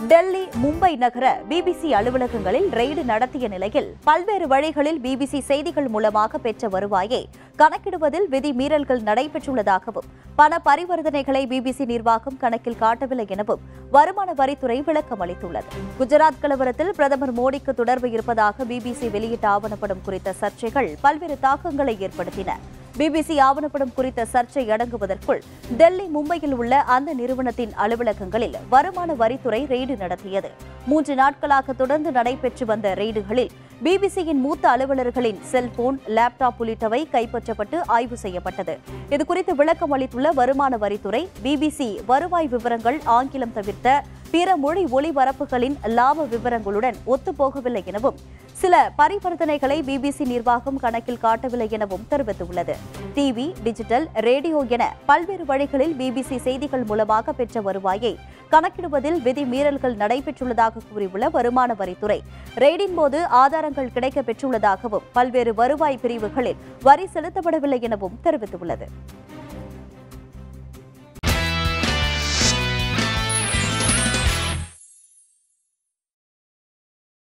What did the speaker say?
டெல்லி, மும்பை நகர பிபிசி அலுவலகங்களில் ரெய்டு நடத்திய நிலையில் பல்வேறு வழிகளில் பிபிசி செய்திகள் மூலமாக பெற்ற வருவாயை கணக்கிடுவதில் விதி மீறல்கள் நடைபெற்றுள்ளதாகவும் பண பரிவர்த்தனைகளை பிபிசி நிர்வாகம் கணக்கில் காட்டவில்லை எனவும் வருமான வரித்துறை விளக்கம் அளித்துள்ளது. குஜராத் கலவரத்தில் பிரதமர் மோடிக்கு தொடர்பு இருப்பதாக பிபிசி வெளியிட்ட ஆவணப்படம் குறித்த சர்ச்சைகள் பல்வேறு தாக்கங்களை ஏற்படுத்தின. பிபிசி ஆவணப்படம் குறித்த சர்ச்சை அடங்குவதற்குள் டெல்லி, மும்பையில் உள்ள அந்த நிறுவனத்தின் அலுவலகங்களில் வருமான வரித்துறை ரெய்டு நடத்தியது. 3 நாட்களாக தொடர்ந்து நடைபெற்று வந்த ரெய்டுகளில் பிபிசியின் மூத்த அலுவலர்களின் செல்போன், லேப்டாப் உள்ளிட்டவை கைப்பற்றப்பட்டு ஆய்வு செய்யப்பட்டது. இதுகுறித்து விளக்கம் அளித்துள்ள வருமான வரித்துறை, பிபிசி வருவாய் விவரங்கள் ஆங்கிலம் தவிர்த்த பிற மொழி ஒளிபரப்புகளின் லாப விவரங்களுடன் ஒத்துப்போகவில்லை எனவும் சில பரிவர்த்தனைகளை பிபிசி நிர்வாகம் கணக்கில் காட்டவில்லை எனவும் தெரிவித்துள்ளது. டிவி, டிஜிட்டல், ரேடியோ என பல்வேறு வழிகளில் பிபிசி செய்திகள் மூலமாக பெற்ற வருவாயை கணக்கிடுவதில் விதி மீறல்கள் நடைபெற்றுள்ளதாக கூறியுள்ள வருமான வரித்துறை, ரெய்டின் போது ஆதாரங்கள் கிடைக்கப் பெற்றுள்ளதாகவும் பல்வேறு வருவாய் பிரிவுகளில் வரி செலுத்தப்படவில்லை எனவும் தெரிவித்துள்ளது.